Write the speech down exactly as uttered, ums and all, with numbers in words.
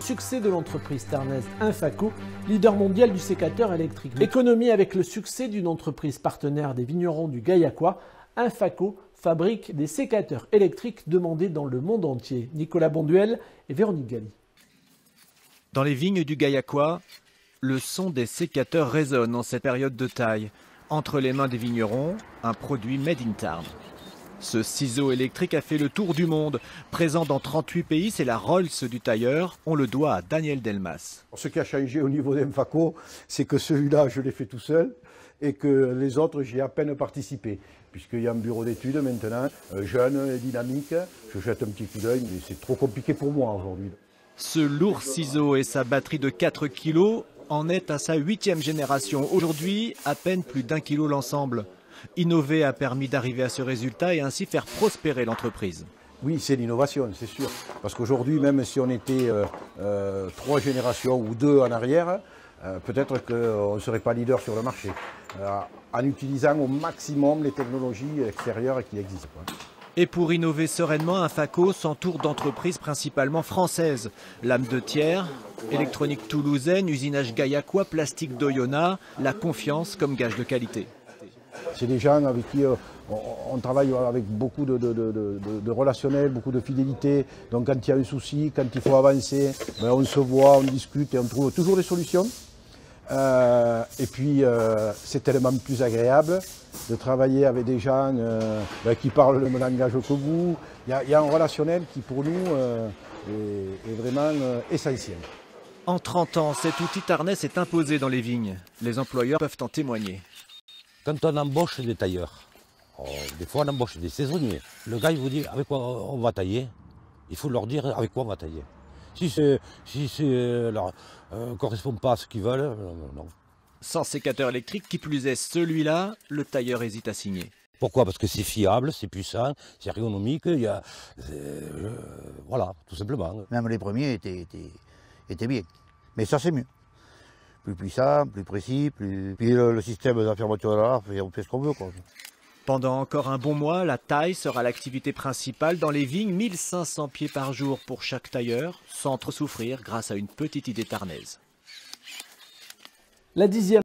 Succès de l'entreprise tarnaise Infaco, leader mondial du sécateur électrique. Économie avec le succès d'une entreprise partenaire des vignerons du Gaillacois, Infaco fabrique des sécateurs électriques demandés dans le monde entier. Nicolas Bonduel et Véronique Galli. Dans les vignes du Gaillacois, le son des sécateurs résonne en cette période de taille. Entre les mains des vignerons, un produit made in Tarn. Ce ciseau électrique a fait le tour du monde. Présent dans trente-huit pays, c'est la Rolls du tailleur. On le doit à Daniel Delmas. Ce qui a changé au niveau d'Infaco, c'est que celui-là, je l'ai fait tout seul et que les autres, j'y ai à peine participé. Puisqu'il y a un bureau d'études maintenant, jeune et dynamique. Je jette un petit coup d'œil, mais c'est trop compliqué pour moi aujourd'hui. Ce lourd ciseau et sa batterie de quatre kilos en est à sa huitième génération. Aujourd'hui, à peine plus d'un kilo l'ensemble. Innover a permis d'arriver à ce résultat et ainsi faire prospérer l'entreprise. Oui, c'est l'innovation, c'est sûr. Parce qu'aujourd'hui, même si on était euh, euh, trois générations ou deux en arrière, euh, peut-être qu'on ne serait pas leader sur le marché. Euh, en utilisant au maximum les technologies extérieures qui existent. Et pour innover sereinement, Infaco s'entoure d'entreprises principalement françaises. Lame de Thiers, électronique toulousaine, usinage Gaillacois, plastique d'Oyonnax, la confiance comme gage de qualité. C'est des gens avec qui euh, on, on travaille avec beaucoup de, de, de, de, de relationnel, beaucoup de fidélité. Donc quand il y a un souci, quand il faut avancer, ben on se voit, on discute et on trouve toujours des solutions. Euh, et puis euh, c'est tellement plus agréable de travailler avec des gens euh, ben, qui parlent le même langage que vous. Il y a, il y a un relationnel qui pour nous euh, est, est vraiment euh, essentiel. En trente ans, cet outil tarnais s'est imposé dans les vignes. Les employeurs peuvent en témoigner. Quand on embauche des tailleurs, oh, des fois on embauche des saisonniers. Le gars il vous dit avec quoi on va tailler. Il faut leur dire avec quoi on va tailler. Si ça si ne leur euh, correspond pas à ce qu'ils veulent, euh, non. Sans sécateur électrique, qui plus est celui-là, le tailleur hésite à signer. Pourquoi? Parce que c'est fiable, c'est puissant, c'est ergonomique, il y a, euh, voilà, tout simplement. Même les premiers étaient, étaient, étaient bien, mais ça c'est mieux. Plus puissant, plus précis, plus... puis le, le système de la fermeture de la on fait ce qu'on veut, quoi. Pendant encore un bon mois, la taille sera l'activité principale dans les vignes, mille cinq cents pieds par jour pour chaque tailleur, sans trop souffrir grâce à une petite idée tarnaise. La dixième